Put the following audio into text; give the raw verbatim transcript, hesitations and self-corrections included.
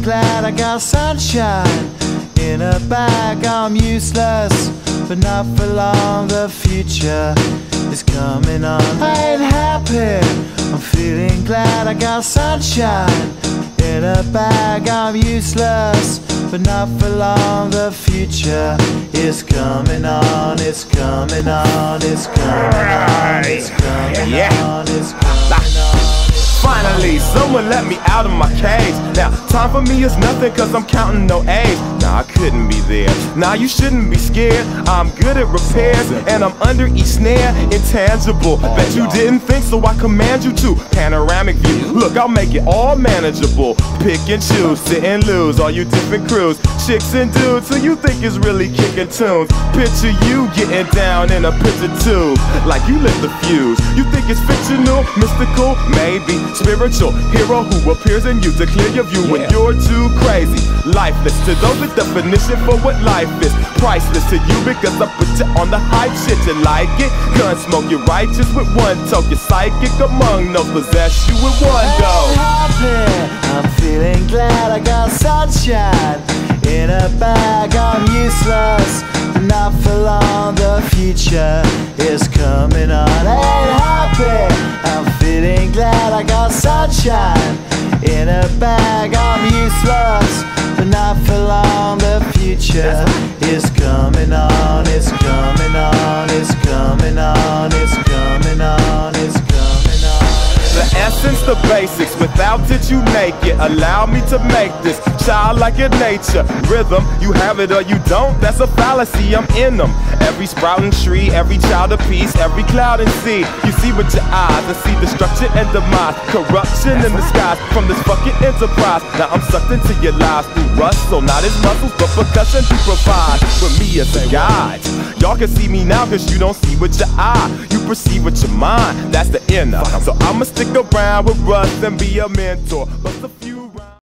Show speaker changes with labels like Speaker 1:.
Speaker 1: feeling glad I got sunshine in a bag. I'm useless, but not for long. The future is coming on. I ain't happy, I'm feeling glad I got sunshine in a bag. I'm useless, but not for long. The future is coming on. It's coming on. It's coming on. It's coming on. It's coming on.
Speaker 2: Finally, someone let me out of my cage. Now, time for me is nothing cause I'm counting no A's. Nah, I couldn't be there. Nah, you shouldn't be scared. I'm good at repairs and I'm under each snare. Intangible, bet you didn't think, so I command you to. Panoramic view, look, I'll make it all manageable. Pick and choose, sit and lose, all you different crews, chicks and dudes who you think is really kicking tunes. Picture you getting down in a picture tube, like you lit the fuse. You think it's fictional, mystical, maybe spiritual hero who appears in you to clear your view when you're too crazy. Lifeless to those, the definition for what life is. Priceless to you because I put you on the hype shit. You like it? Gun smoke, you're righteous with one toke. You're psychic among those, possess you with one go.
Speaker 1: I'm feeling glad I got sunshine in a bag. I'm useless, but not for long. The future is coming on. I ain't happy, I'm feeling glad I got sunshine in a bag. I'm useless, but not for long. The future is coming on. It's coming on. It's coming on. It's coming on. It's coming on.
Speaker 2: The essence, the basics, without it you make it. Allow me to make this childlike in nature. Rhythm, you have it or you don't, that's a fallacy, I'm in them. Every sprouting tree, every child of peace, every cloud and sea. You see with your eyes and see destruction and demise. Corruption in the skies from this fucking enterprise. Now I'm sucked into your lives through rust, so not as muscles but percussion to provide with me as a guide. Y'all can see me now cause you don't see with your eye. You perceive with your mind, that's the inner. So I'ma stick around with Russ and be a mentor. But the